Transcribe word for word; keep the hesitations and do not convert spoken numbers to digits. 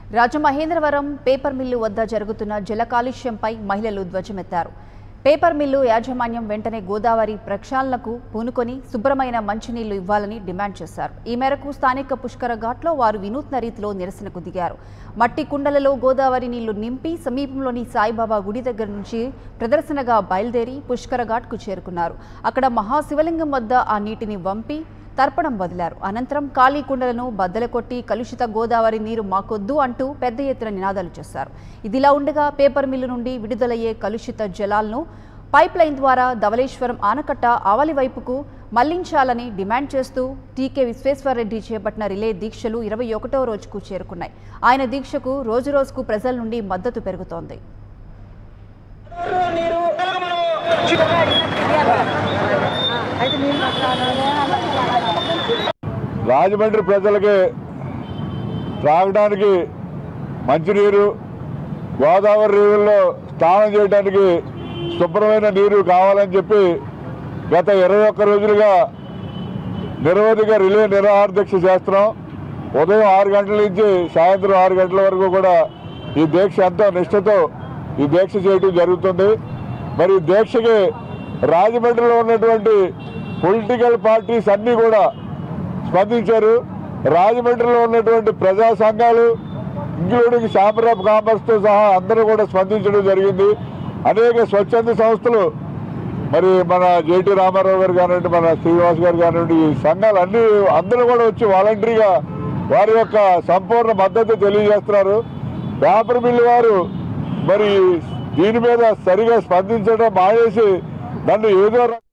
Rajamahendravaram paper mill వద్ద జరుగుతున్న జల కాలుష్యంపై మహిళలు ధ్వజమెత్తారు. పేపర్ మిల్లు యాజమాన్యం వెంటనే గోదావరి ప్రక్షాళనకు పూనుకొని శుభ్రమైన మంచినీళ్లు ఇవ్వాలని డిమాండ్ చేశారు. ఈ మేరకు స్థానిక పుష్కర ఘాట్లో వారు వినూత్న రీతిలో నిరసనకు దిగారు. మట్టి కుండలలో గోదావరి నీళ్లు నింపి సమీపంలోని సాయిబాబా గుడి దగ్గర నుంచి ప్రదర్శనగా బయలుదేరి పుష్కర ఘాట్కు చేరుకున్నారు. అక్కడ మహాశివలింగం వద్ద ఆ నీటిని వంపి తర్పణం వదిలారు. అనంతరం ఖాళీ కుండలను బద్దలు కొట్టి కలుషిత గోదావరి నీరు మాకొద్దు అంటూ పెద్ద ఎత్తున నినాదాలు చేశారు. ఇదిలా ఉండగా పేపర్ మిల్లు నుండి విడుదలయ్యే కలుషిత జలాలను పైప్ లైన్ ద్వారా ధవళేశ్వరం ఆనకట్ట ఆవలి వైపుకు మళ్లించాలని డిమాండ్ చేస్తూ టీకే విశ్వేశ్వరరెడ్డి చేపట్టిన రిలే దీక్షలు ఇరవై ఒకటో రోజుకు చేరుకున్నాయి. ఆయన దీక్షకు రోజురోజుకు ప్రజల నుండి మద్దతు పెరుగుతోంది. రాజమండ్రి ప్రజలకి త్రాగడానికి మంచినీరు, గోదావరి రీవుల్లో స్నానం చేయడానికి శుభ్రమైన నీరు కావాలని చెప్పి గత ఇరవై ఒక్క రోజులుగా నిరవధిక రిలే నిరాహార దీక్ష చేస్తున్నాం. ఉదయం ఆరు గంటల నుంచి సాయంత్రం ఆరు గంటల వరకు కూడా ఈ దీక్ష ఎంతో నిష్ఠతో ఈ దీక్ష చేయడం జరుగుతుంది. మరి ఈ దీక్షకి రాజమండ్రిలో ఉన్నటువంటి పొలిటికల్ పార్టీస్ అన్నీ కూడా స్పందించారు. రాజమండ్రిలో ఉన్నటువంటి ప్రజా సంఘాలు ఇంక్లూడింగ్ ఛాంబర్ ఆఫ్ కామర్స్తో సహా అందరూ కూడా స్పందించడం జరిగింది. అనేక స్వచ్ఛంద సంస్థలు, మరి మన జేటీ రామారావు గారు కానివ్వండి, మన శ్రీనివాస్ గారు కానివ్వండి, ఈ సంఘాలు అన్ని అందరూ కూడా వచ్చి వాలంటరీగా వారి యొక్క సంపూర్ణ మద్దతు తెలియజేస్తున్నారు. పేపర్ మిల్లు వారు మరి దీని మీద సరిగా స్పందించడం మానేసి నన్ను ఏదో